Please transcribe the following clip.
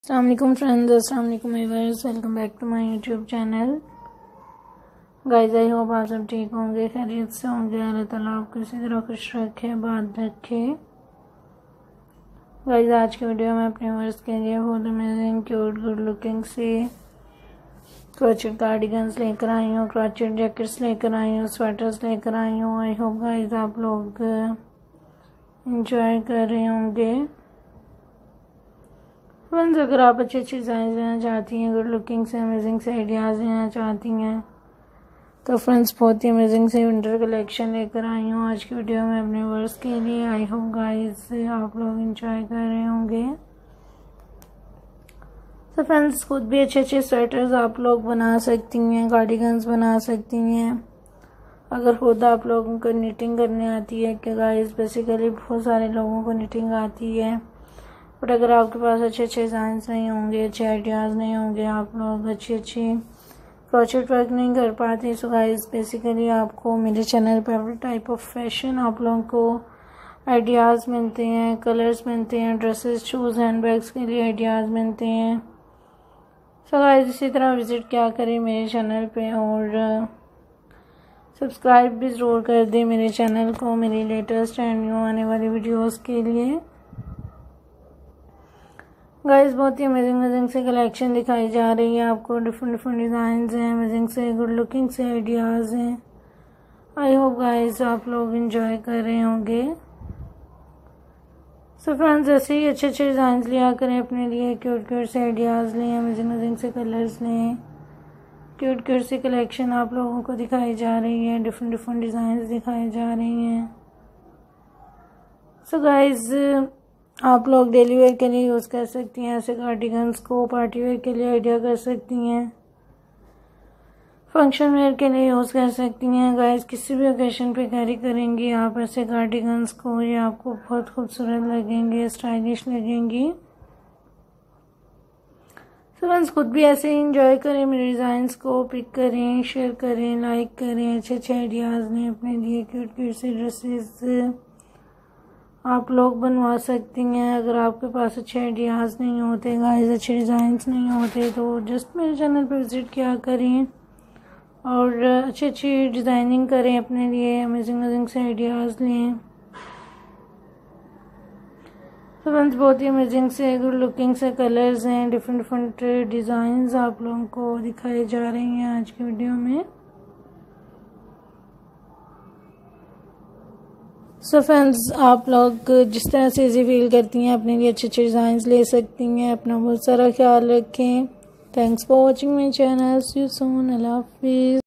अस्सलाम वालेकुम फ्रेंड्स, अस्सलाम वालेकुम viewers, welcome back to my YouTube channel. Guys, I hope आप सब ठीक होंगे, खैरियत से होंगे। अल्लाह ताला आपको इसी तरह खुश रखे, बात रखे। गाइस, आज की वीडियो में अपने व्यूअर्स के लिए बहुत अमेजिंग क्यूट गुड लुकिंग से क्रॉचेट कार्डिगन्स लेकर आई हूँ, क्रॉचेट जैकेट्स लेकर आई हूँ, स्वेटर्स लेकर आई हूँ। आई होप गाइस आप लोग इंजॉय कर रहे होंगे। फ्रेंड्स, अगर आप अच्छी अच्छी डिज़ाइन लेना चाहती हैं, गुड लुकिंग से अमेजिंग से आइडियाज़ लेना चाहती हैं, तो फ्रेंड्स बहुत ही अमेजिंग से विंटर कलेक्शन लेकर आई हूँ आज की वीडियो में अपने व्यूअर्स के लिए। आई होप गाइस आप लोग इंजॉय कर रहे होंगे। तो फ्रेंड्स, खुद भी अच्छे अच्छे स्वेटर्स आप लोग बना सकती हैं, कार्डिगन्स बना सकती हैं। अगर खुद आप लोगों को निटिंग करने आती है, कि गाइस बेसिकली बहुत सारे लोगों को निटिंग आती है, बट अगर आपके पास अच्छे अच्छे डिज़ाइंस नहीं होंगे, अच्छे आइडियाज़ नहीं होंगे, आप लोग अच्छी अच्छी क्रॉचेट वर्क नहीं कर पाते, सो गाइस बेसिकली आपको मेरे चैनल पर एवरी टाइप ऑफ फैशन आप लोगों को आइडियाज़ मिलते हैं, कलर्स मिलते हैं, ड्रेसेस, शूज़, हैंडबैग्स के लिए आइडियाज़ मिलते हैं। सो गाइस इसी तरह विज़िट क्या करें मेरे चैनल पे और सब्सक्राइब भी ज़रूर कर दें मेरे चैनल को, मेरी लेटेस्ट एंड न्यू आने वाली वीडियोज़ के लिए। गाइस बहुत ही अमेजिंग से कलेक्शन दिखाई जा रही है आपको, डिफरेंट डिज़ाइंस हैं, अमेजिंग से गुड लुकिंग से आइडियाज़ हैं। आई होप गाइस आप लोग इंजॉय कर रहे होंगे। सो फ्रेंड्स, ऐसे ही अच्छे अच्छे डिज़ाइंस लिया करें अपने लिए, क्यूट क्यूट से आइडियाज़ लें, अमेजिंग से कलर्स लें, क्यूट क्यूट सी कलेक्शन आप लोगों को दिखाई जा रही है, डिफरेंट डिज़ाइंस दिखाई जा रही हैं। सो गाइस आप लोग डेली वेयर के लिए यूज़ कर सकती हैं ऐसे कार्डिगन्स को, पार्टी वेयर के लिए आइडिया कर सकती हैं, फंक्शन वेयर के लिए यूज़ कर सकती हैं। गाइस किसी भी ओकेशन पे कैरी करेंगी आप ऐसे कार्डिगन्स को, ये आपको बहुत खूबसूरत लगेंगे, स्टाइलिश लगेंगी। तो फ्रेंड्स खुद भी ऐसे ही इंजॉय करें, मेरे डिज़ाइंस को पिक करें, शेयर करें, लाइक करें, अच्छे अच्छे आइडियाज़ लें अपने लिए। क्यूट क्यूट से ड्रेसेस आप लोग बनवा सकती हैं। अगर आपके पास अच्छे आइडियाज़ नहीं होते, गाइस अच्छे डिज़ाइंस नहीं होते, तो जस्ट मेरे चैनल पर विज़िट किया करें और अच्छी अच्छी डिज़ाइनिंग करें अपने लिए, अमेजिंग से आइडियाज़ लें। तो फ्रेंड्स बहुत ही अमेजिंग से गुड लुकिंग से कलर्स हैं, डिफरेंट डिज़ाइंस आप लोगों को दिखाई जा रही हैं आज की वीडियो में। सो फ्रेंड्स आप लोग जिस तरह से इजी फील करती हैं अपने लिए अच्छे अच्छे डिज़ाइंस ले सकती हैं। अपना बहुत सारा ख्याल रखें। Thanks for watching my channel. See you soon. अल्लाह हाफिज़।